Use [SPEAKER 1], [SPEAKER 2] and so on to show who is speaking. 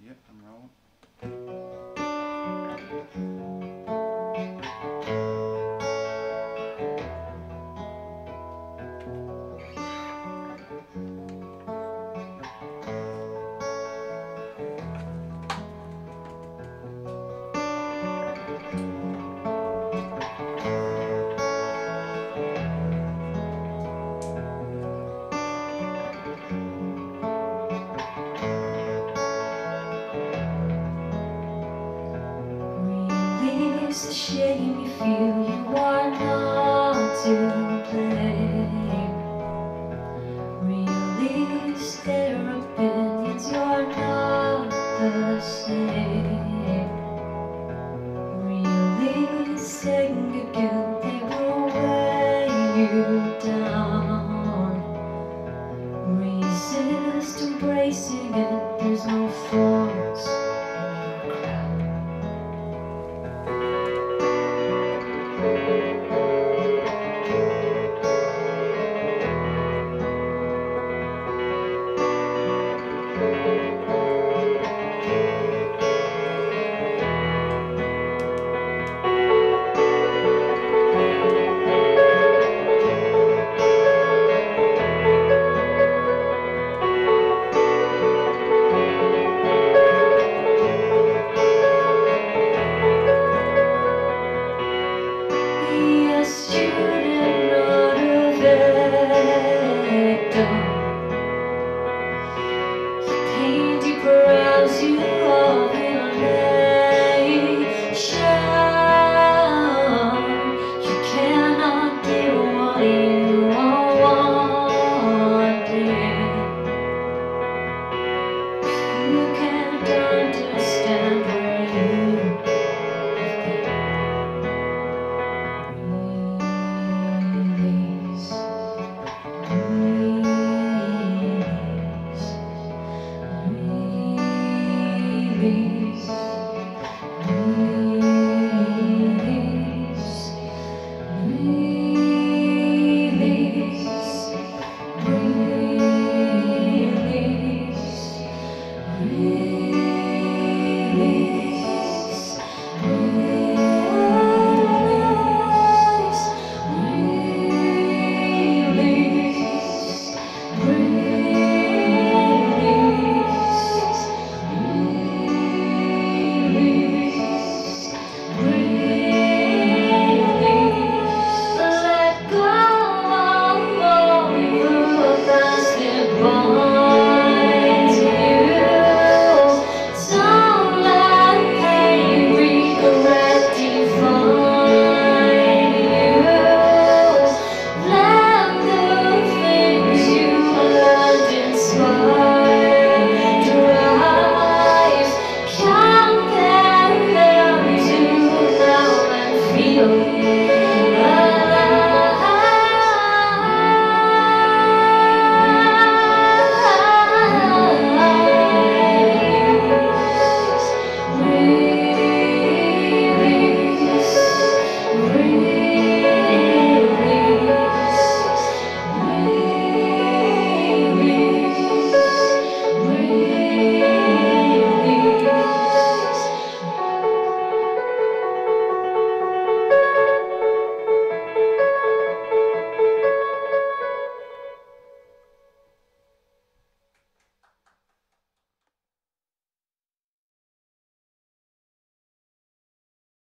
[SPEAKER 1] Yep, I'm rolling.
[SPEAKER 2] It's a shame you feel you are not to blame. Release their opinions, you're not the same. Release anger, guilt, they will weigh you down. Resist embracing it, there's no force in your crown. Be a student, not a victim.